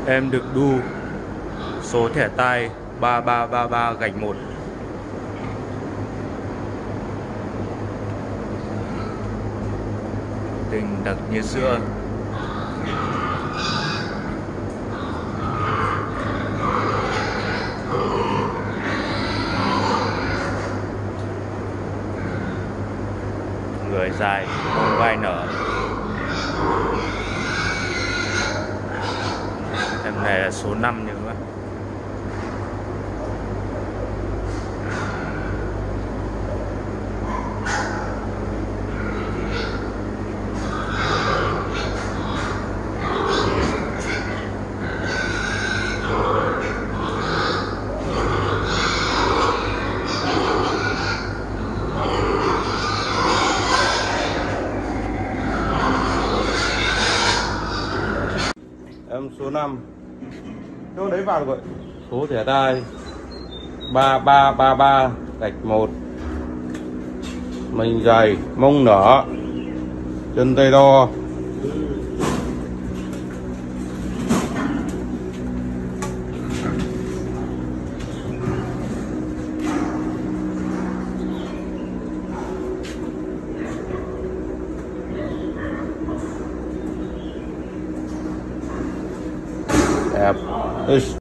Em được đu số thẻ tai 3333-1. Tình đặc như sữa. Người dài, mông vai nở. Em này là số 5 nha các bạn. Em số 5. Chỗ đấy vào rồi. Số thẻ tai 3333-1. Mình dày, mông nở, chân tay to. Đẹp.